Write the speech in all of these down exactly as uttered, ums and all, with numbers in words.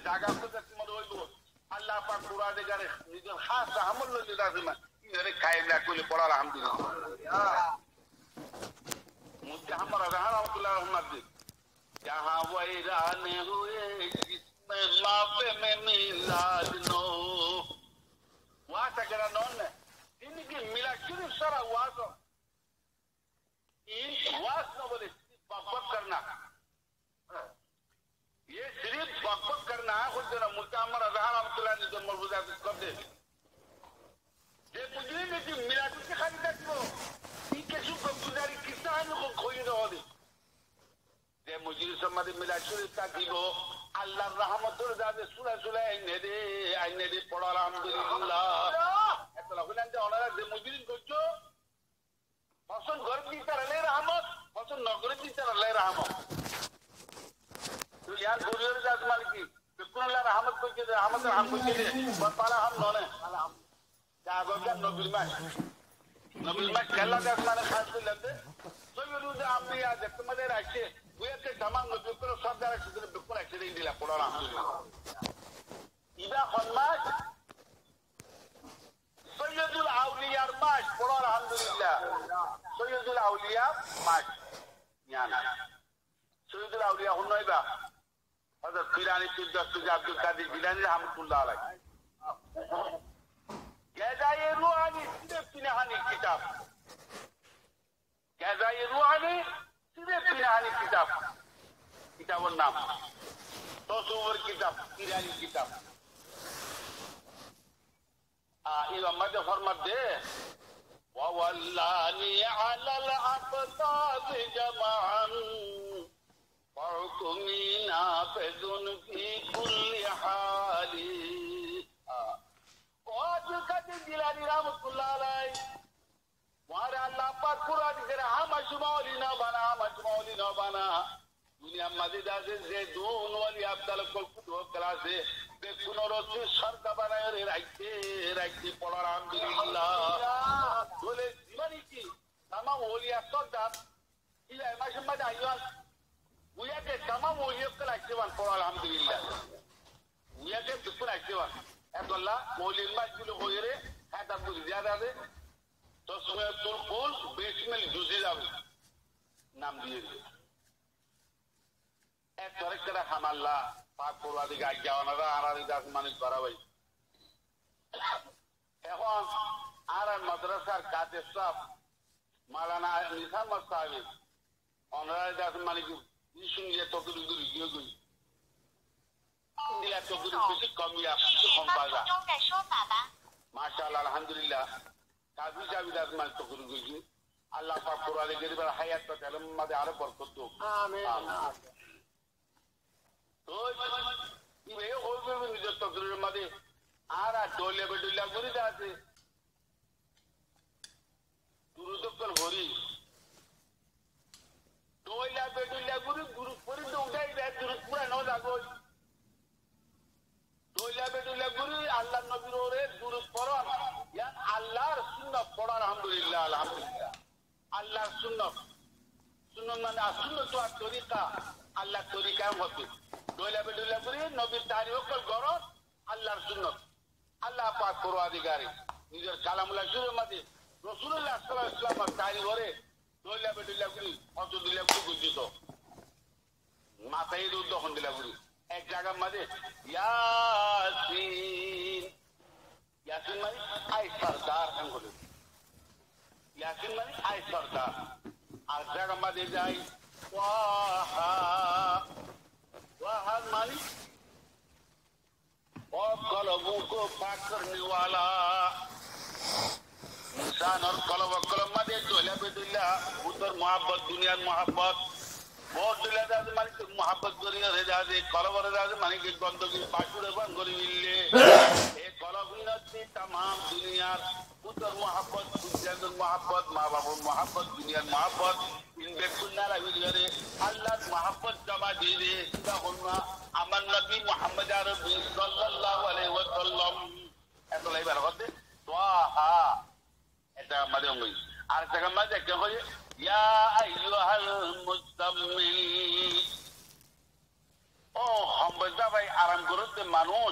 জায়গা থেকে তোমার হইব আল্লাহ পাক কুরআনে গারে নিজের খাস আমল লইতে দাদিমা ইরে কায়েম না করলে পড়া আলহামদুলিল্লাহ মুফতি আহমদ রাহমাতুল্লাহ রহমাতুল্লাহ जहां वैरान हुए जिसमें मापे में मिलाद नो वास अगर नॉन इनकी मिला सिर्फ सारा वास इन वास न बोले बकबक करना ये सिर्फ बकबक करना खुद जरा मुतामर अजहर रहमतुल्लाह ने जो मौजूदा कर दे ये मुझे ने कि मिला के खाली तक को इनके सुख गुजारी किसान को खोई रहो दे যে মুজির সমাদে মিলা শুরুতা দিব আল্লাহর রহমতের যাবে সূরা সূরা আইনে দে আইনে দে পড়া আলহামদুলিল্লাহ এতলা হলেন যে ওনারা যে মুজির করছো ফসল ঘর কি তারলে রহমত ফসল নগরে কি তারলে রহমত তো यार গুরুর জাত মালিকি বিকুল আল্লাহ রহমত করতে দে আমাদের হাম করতে দে পালা হাম ননে যা গগন নবীর মা নবীর মা কেলা জাত মানে খাস করতে তো ইউরু যে আপনি আজ তোমাদের রাখছে وياك تمام بكره صار درس بكره عشرين دي القران الحمد لله اذا خلص سيد الاولياء ماش قران الحمد لله سيد الاولياء ماش يعني سيد الاولياء هو نايبا هذا فيراني تدرس عبد القادر جيلاني رحمه الله عليه جزاء روحاني في نهايه الكتاب جزاء روحاني পিরানি কিতাব কিতাবের নাম তসুবর কিতাব পিরানি কিতাব এই আমাদের ফরমাত দে ওয়াল্লানি আলাল আফতাব জামান ফাকুমিনা ফাদুন ফি কুল্লি হালি ওয়াজ কাদি জিলানি রাহমাতুল্লাহ আলাইহি وعلى الله পাক কুরআন করে হামাজমাউলি না বানা হামাজমাউলি না বানা দুনিয়া মাজিদা যে দুন ওয়ালি আব্দাল কলকুত ক্লাসে বে পুনরতি সরকা বানায় রে রাইতে রাইতে পড়া আলহামদুলিল্লাহ বলে জীবনী কি tamam ওলিয়া সরদার ইলা মাশমাদ আইয়ান উয়াকে tamam ওলিয়া ক্লাসে বান পড়া আলহামদুলিল্লাহ উয়াকে বিপুল আইয়ান আব্দুল্লাহ ওলিয়া মাসগুলো হইরে হাদা বুঝ জিয়াদা দে তসমিয়াতুল কুল বিসমিল জুজিলাম নাম দিয়ে এক তরিকরা হামাল্লা পাক পড়াদি গায় যাওয়ানারা আরারি দাস মানিক বাড়াবাই এখন আর মাদ্রাসার কাদের সব মাওলানা নিসাম সাহেব অনারারি দাস মানিক শুনিয়ে তকরি গুরি গিয়ে গই দিলা তকরি বেশি কমিয়া কম পাজা মাশাআল্লাহ আলহামদুলিল্লাহ কাজী জাবিদাত মান তো গুরু গুজি আল্লাহ পাক কোরআনে গরিবের হায়াত তো আলম মাদে আরো বরকত দাও আমিন তো ইবে ওবে নিজের তকরির মাদে আর ডলে বেডুল্লা গুরি দাতে দুরুদকল ভরি ডলে বেডুল্লা গুরি গুরু পরি তো উঠাই দেয় দুরু পুরা ন যাগো ডলে বেডুল্লা গুরি আল্লাহর নবীর ওরে দুরু পড়া ইয়ান আল্লাহর সুন্নাত পড়া আলহামদুলিল্লাহ আলহামদুলিল্লাহ আল্লাহর সুন্নাত সুন্নাত মানে সুন্নাত আর তরিকা আল্লাহর তরিকা মতে দোলা বেদুলা করে নবীর তারিখ গরো আল্লাহর সুন্নাত আল্লাহ পাক পরওয়ারদিগারে নিজের কালামুল্লাহ শুরু মতে রাসূলুল্লাহ সাল্লাল্লাহু আলাইহি ওয়াসাল্লাম তারিখ করে দোলা বেদুলা করে অত দিলে গুজিত মাথায় দুধ দহন দিলা গুরি এক জায়গা মধ্যে ইয়াসিন ইয়াসিন মানে আই সরদার বলে ইয়াসিন মানে আই সরদার আর জায়গা মধ্যে যাই ওয়াহা ওয়াহা মানে ও কলবু কো পাক করনে वाला इंसान और कलब कलब मध्य दोला बेदुल्ला उधर मोहब्बत दुनिया मोहब्बत बहुत दुनिया दादे मानी तो मोहब्बत करी रे दादे कलब रे दादे मानी के गंदगी पाछुरे बन करी मिलले ए कलब नती तमाम दुनिया उधर मोहब्बत दुनिया मोहब्बत मां बाप मोहब्बत दुनिया मोहब्बत इन बेकुन्ना रवि करे अल्लाह मोहब्बत जमा दे दे का होना अमन नबी मोहम्मद अरबी सल्लल्लाहु अलैहि वसल्लम এত লাইবার হতে তোহা এটা আমাদের ওই আর জায়গা মাঝে কি হয় ইয়া আইয়ুহাল মুজাম্মিল ও হামজা ভাই আরাম আরাম করতে মানুষ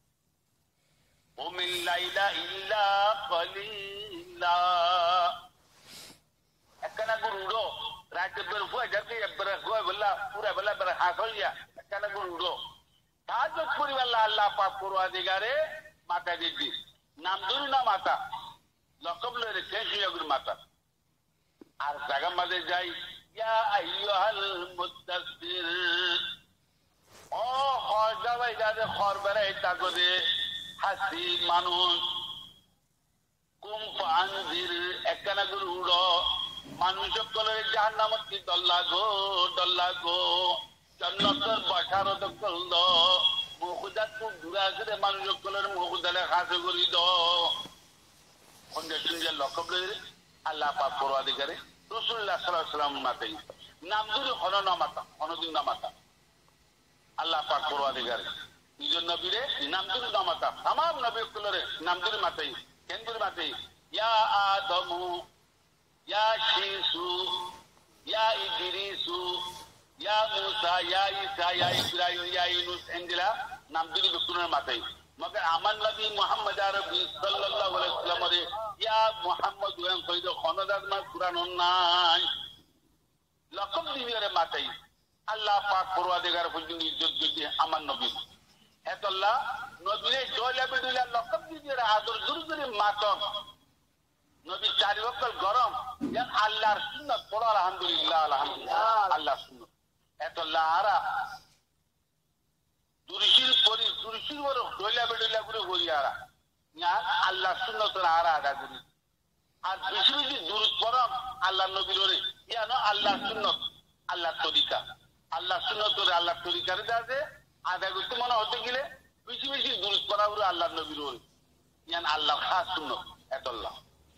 ও মিল্লাইলা ইল্লা কলিলা একখানা গুরুড়ো রাজ্য বের হয়ে যাতে একবারে হয়ে বললা পুরা বেলা বেলা হাস হইয়া একখানা গুরুড়ো তাহাজ্জুদ করিবাল্লাহ আল্লাহ পাক পরওয়ারদিগারে মাতা দিদি নাম ধরি না মাতা লকব লরে কেশিয়াগুর মাতা আর জায়গা মাঝে যাই ইয়া আইয়ুহাল মুদ্দাসসির ও হজা ভাই যাদের খর বেড়াই তাগদে হাসি মানুষ কুম আনজির একখানা গুরু উড়ো মানুষ সকলে জাহান্নামত দল্লা গো দল্লা গো জন্নতর বসারত করল মুখুদা খুব দূরে আসলে মানুষ সকলের মুখুদালে হাসে করি দ শুনছে লক্ষ্য আল্লাহ পাক পরওয়ারদিগারে রাসূলুল্লাহ সাল্লাল্লাহু আলাইহি ওয়াসাল্লাম মাতাই নাম ধরে হন না মাতা হনদিন না মাতা আল্লাহ পাক পরওয়ারদিগারে নিজের নবীরে নাম ধরে না মাতা तमाम নবী সকলের নাম ধরে মাতাই কেন ধরে মাতাই ইয়া আদমু ইয়া শীসু ইয়া ইদ্রিসু ইয়া মুসা ইয়া ঈসা ইয়া ইব্রাহিম ইয়া ইউনুস এন্দিলা নাম ধরে সকলের মাতাই मगर আমার নবী মুহাম্মদ আরবি সাল্লাল্লাহু আলাইহি ওয়াসাল্লাম রে ইয়া মুহাম্মদ ওয়ান কইদ খনদাত মা কুরআন নাই লকব দিবিরে মাতাই আল্লাহ পাক পরওয়ারদিগার পর্যন্ত ইজ্জত দিতে আমার নবী এতল্লাহ নবীরে দোলা বিদুলা লকব দিবিরে আদর জুরজুরি মাতম নবী চারি ওয়াক্ত গরম ইয়া আল্লাহর সুন্নাত পড়ো আলহামদুলিল্লাহ আলহামদুলিল্লাহ আল্লাহর সুন্নাত এতল্লাহ আরা দুরশির পরি দুরশির বড় দোলা বিদুলা করে হইয়ারা ইয়া আল্লাহর সুন্নাতের আরা আদা করি আর বেশি বেশি দুরূদ পড়ম আল্লাহর নবীর ওরে ইয়া না আল্লাহর সুন্নাত আল্লাহর তরিকা আল্লাহর সুন্নাত ওরে আল্লাহর তরিকার দাতে আদা করতে মনে হতে গেলে বেশি বেশি দুরূদ পড়া ওরে আল্লাহর নবীর ওরে ইয়া আল্লাহর খাস সুন্নাত এতল্লাহ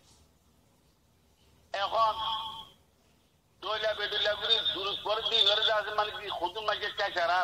এখন দোলা বিদুলা করে দুরূদ পড়ে দিন ওরে দাতে মানে কি খুদুম মাঝে চাচারা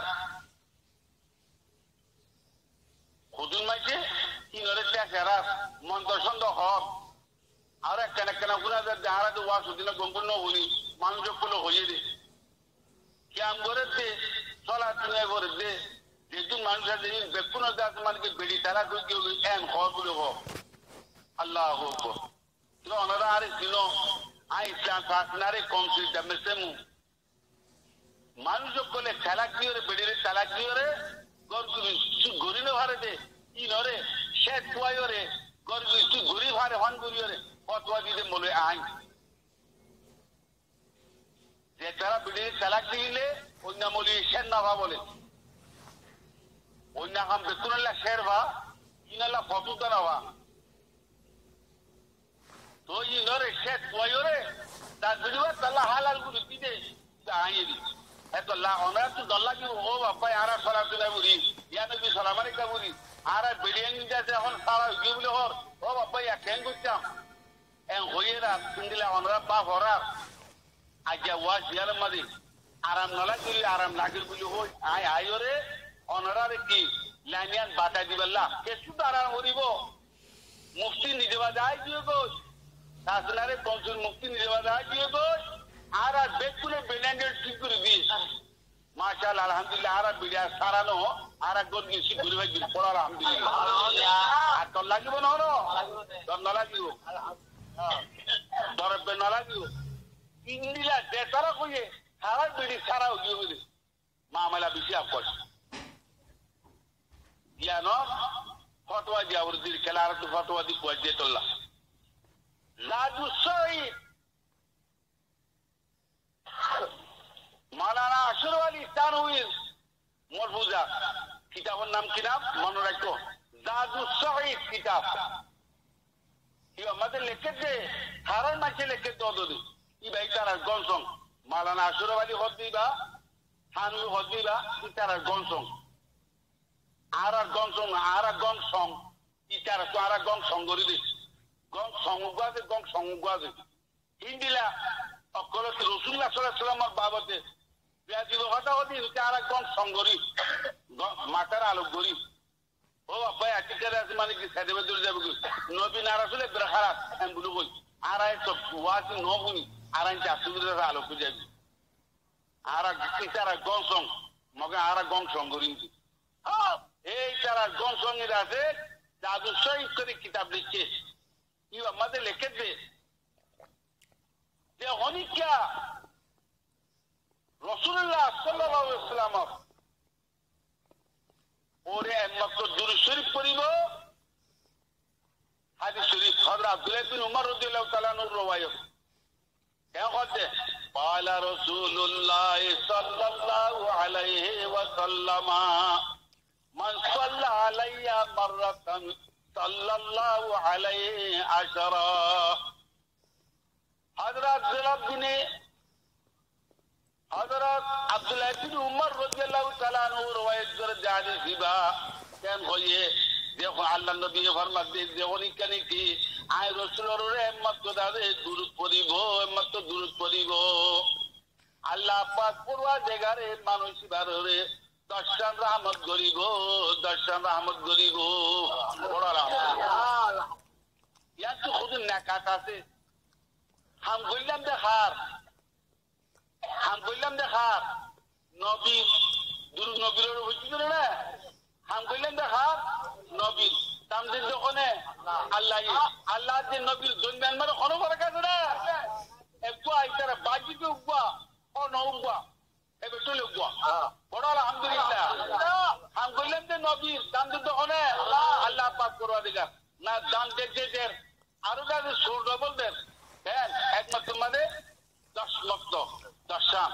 খুদুন মাইছে তিনরে চাচারা মন্তসন্দ হক আর একখানা একখানা গুণা যাহারা তো ওয়াশ দিনে সম্পূর্ণ হলি মানুষ গুলো হয়ে দে ক্যাম করে দে চলা তুলে করে দে যেহেতু মানুষ আছে বেকুন মানে বেড়ি তারা করে এন হক বলে হোক আল্লাহ হোক ওনারা আরে ছিল আই চাষনারে কমপ্লিট মেসেমু মানুষ করলে খেলা কি ওরে বেড়িরে চালা কি ওরে গরিনে ভারে দে ইনরে শেষ কুয়াই ওরে গরি গরি ভারে হন গরি ওরে ফতোয়া দিতে বলে আইন যে তারা বিড়ির তালাক দিলে অন্য মলি শের নাভা বলে অন্য কাম বেতনাল্লা শের ভা ইনাল্লা ফতুতা নাভা তো ইনরে শেষ কুয়াই ওরে তার বিড়িবা তাল্লা হালাল গুলি দিতে আইনি এত লা ওনারা তো দল্লা কি ও বাবা আরা সরাসরি বুড়ি ইয়া নবী সালাম আলাইকুম বুড়ি আরা বিরিয়ানি যাতে এখন সারা গিয়ে বলে হর ও বাবা ইয়া কেন করতাম en hoyera sindila onra ba horar aja was yar madi aram nala gili aram lagir buli hoy ay ayore onra re ki lanian bata diballa kesu dara horibo mufti nijeba dai diego saslare konsul mufti nijeba dai diego ara bekule benandel sikuri bi মাশাআল্লাহ আলহামদুলিল্লাহ আরা বিড়া সারানো আরা গর্গি সিকুরি ভাই পড়া আলহামদুলিল্লাহ আর তো লাগিব না হলো তোর না লাগিব দরবে না লাগিব ইংলিলা দেতারা কইয়ে সারা বিড়ি সারা হইবে বলে মামলা বেশি আপকর ইয়ানো ফতোয়া দিয়া ওর দিল খেলার তো ফতোয়া দি কই দিতল্লাহ লাজু সই মাওলানা আশরাফ আলী থানভী মরফুজা কিতাবের নাম কি নাম মনে রাখো জাদু সহিদ কিতাব কি আমাদের লিখে দে হারার মাঝে লিখে দো দো ই ভাই তারা গনসং মাওলানা আশরাফ আলী হদিবা থানভী হদিবা ই তারা গনসং আরা গনসং আরা গনসং ই তারা তো আরা গনসং গরি দে গং সংগুয়াতে গং সংগুয়াতে হিন্দিলা অকল রাসূলুল্লাহ সাল্লাল্লাহু আলাইহি ওয়াসাল্লাম বাবতে বিয়াদিব কথা হদি তারা গং সংগরি মাতার আলো গরি ও ভাই আকিকার আছে মানে কি সাদেবে দূর যাবে নবী না রাসূলে ব্রাহারা এম বলু কই আরাই তো ওয়াসি নবুনি আরাই চাসুদের আলো বুঝাবি আরা কি তারা গং সং মগে আরা গং সংগরি হ্যাঁ যারা জনসংগীত আছে জাদু শহীদ করে কিতাব লিখছে কি আমাদের লিখেছে যে অনিকা রাসূলুল্লাহ সাল্লাল্লাহু আলাইহি ওয়াসাল্লাম ওরে একমাত্র দুরূদ শরীফ পড়িব হাদিস শরীফ হযরত আব্দুল্লাহ বিন উমর রাদিয়াল্লাহু তাআলা আনহু রওয়ায়াত কেন করতে قال رسول الله صلى الله عليه وسلم من صلى علي مرة صلى الله عليه عشرة حضرت زلاب بن حضرت عبدالله بن عمر رضي الله تعالى عنه روایت در جاری سیبا কেন হয়ে দেখো আল্লাহ নবী ফরমাতে দেখোনি কেন কি আয় রাসূলের একমাত্র দাদে দুরূদ পড়িব একমাত্র দুরূদ পড়িব আল্লাহ পাক পুরো জায়গারে মানুষ বারে দর্শন রহমত করিব দর্শন রহমত করিব বড় রহমত ইয়া তো খুদ নাকাত আছে হাম কইলাম দেখার হাম কইলাম দেখার নবী দুরূদ নবীর হইছিল না হাম কইলাম দেখার নবী তামদিন যখনে আল্লাহ আল্লাহ যে নবীর দুনিয়ার মধ্যে কোনো ফরক আছে না একটু আইতারা বাজিকে উগবা ও নউগবা এবে চলে উগবা বড় আলহামদুলিল্লাহ হাম কইলাম যে নবীর তামদিন যখনে আল্লাহ পাক করবা দিগা না দান দেখে যে আরো যাদের সুর ডবল দেন হ্যাঁ একমাত্র মানে দশ লক্ষ দশাম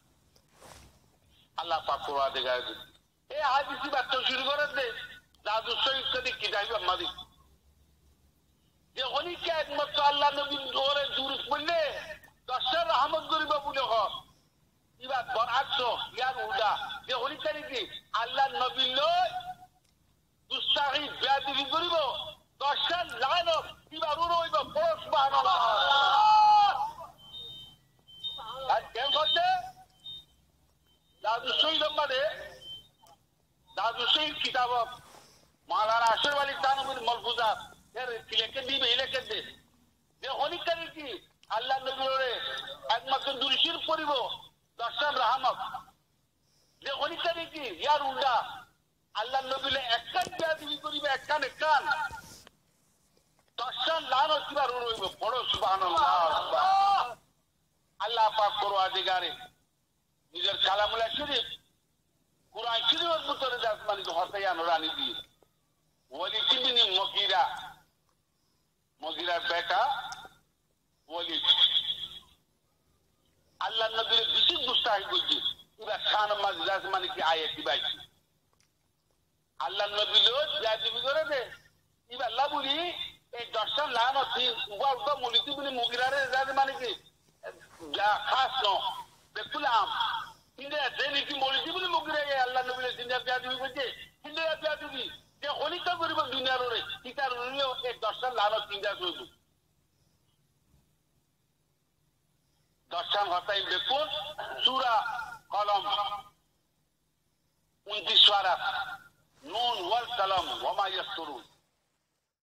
আল্লাহ পাক করবা দিগা এই হাদিসি বাচ্চা শুরু করে দে জাদু শহীদ করে কি যাইবে আমাদের যে অনিকে একমাত্র আল্লাহ নবীর ওরে দুরূদ পড়লে দশের রহমত করিব বলে হয় এবার বরাকশো ইয়ার উদা যে অনিকে কি আল্লাহ নবীর লয় দুস্তাহি বেয়াদবি করিব দশের লানত এবার উড়ইব বড় সুবহানাল্লাহ আর কেন করছে জাদু শহীদ মানে জাদু শহীদ কিতাব মাওলানা আশরাফ আলী থানভীর মালফুজাত এর লিখে দিবে লিখে দে যে অনিকারি কি আল্লাহ নবীর একমাত্র দুরূদ শরীফ পড়িব দশান রহমত যে অনিকারি কি ইয়ার উল্টা আল্লাহ নবীর একখান বেয়াদবি করিবে একখান একখান দশান লানত কিবার রইব বড় সুবহানাল্লাহ আল্লাহ পাক পরওয়ারদিগারে নিজের কালামুল্লাহ শরীফ কুরআন শরীফের ভিতরে আসমানিকে হতায়ানো রানী দিয়ে ওলি কিবিনি মগিরা মগিরার বেটা ওলি আল্লাহ নবীর বিশেষ গুস্তাখি করছে এবার শান মাজিদ আসমানিকে আয়াতি বাইছি আল্লাহ নবী লোক জাতিবি করে দে এবার লাবুরি এই দর্শন লান অতি উবা উবা মলিতি বিনি মগিরারে আসমানিকে খাস ন বেকুলাম কিন্তু দেনি কি মলিতি বিনি মগিরা আল্লাহ নবীর জিন্দা জাতিবি করছে কিন্তু জাতিবি যে অনিকা করিব দুনিয়ার ওরে ইতার উনিও এক দর্শন লানত চিন্তা করব দর্শন হতাই দেখুন সূরা কলম উনত্রিশ পারা নুন ওয়াল কালাম ওয়া মা ইয়াসতুরুন